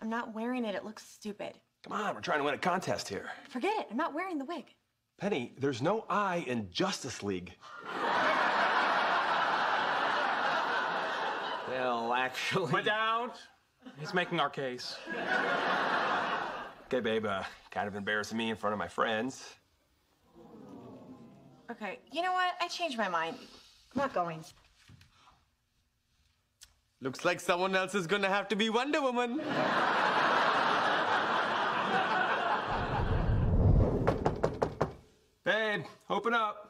I'm not wearing it. It looks stupid. Come on, we're trying to win a contest here. Forget it. I'm not wearing the wig. Penny, there's no I in Justice League. Well, actually... Put down. He's making our case. Okay, babe, kind of embarrassing me in front of my friends. Okay, you know what? I changed my mind. I'm not going. Looks like someone else is gonna have to be Wonder Woman. Babe, open up.